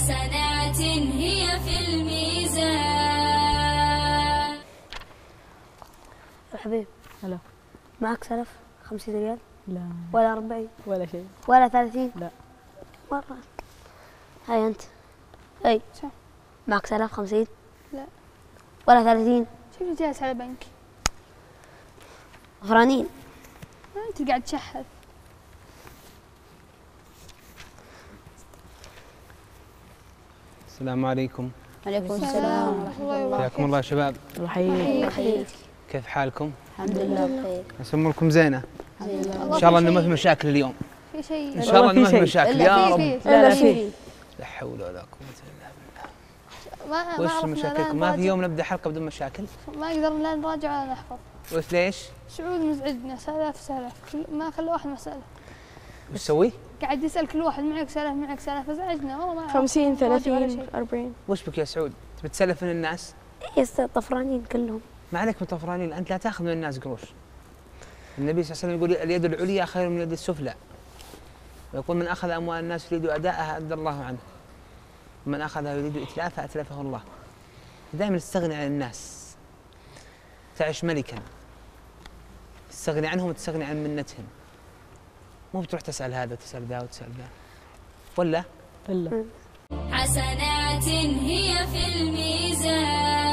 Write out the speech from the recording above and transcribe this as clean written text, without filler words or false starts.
حسنات هي في الميزان. يا حبيب هلا. معك سلف 50 ريال؟ لا ولا 40 ولا شيء. ولا 30؟ لا. مرة. هاي أنت. أي معك سلف 50؟ لا. ولا 30؟ شوف جالس على بنك. غفرانين. أنت قاعد تشحذ. السلام عليكم. وعليكم السلام ورحمة الله وبركاته. حياكم الله شباب. الله يحييك. كيف حالكم؟ الحمد لله بخير. أسمركم زينة. الحمد لله. إن شاء الله إنه ما في مشاكل اليوم. في شيء. إن شاء الله إنه ما في شيء. مشاكل يا رب. لا في. لا حول ولا قوة إلا بالله. ما وش عرفنا مشاكلكم؟ ما في يوم نبدأ حلقة بدون مشاكل؟ ما قدرنا لا نراجع ولا نحفظ. وش ليش؟ سعود مزعجنا سالف ما خلى واحد مسألة. وش تسوي؟ قاعد يسأل كل واحد معك سالف ازعجنا والله ما 50 نراجع ولا 30 شيء. 40. وش بك يا سعود؟ تبي تسلف من الناس؟ إيه طفرانين كلهم. ما عليك من طفرانين، أنت لا تاخذ من الناس قروش. النبي صلى الله عليه وسلم يقول اليد العليا خير من اليد السفلى. ويقول من أخذ أموال الناس يريد أداءها أدى الله عنه. ومن أخذها يريد إتلافها أتلفه الله. دائما تستغني عن الناس. تعيش ملكا. تستغني عنهم وتستغني عن منتهم. مو بتروح تسأل هذا وتسأل ذا وتسأل ذا. ولا؟ إلا. حسنات هي في الميزان.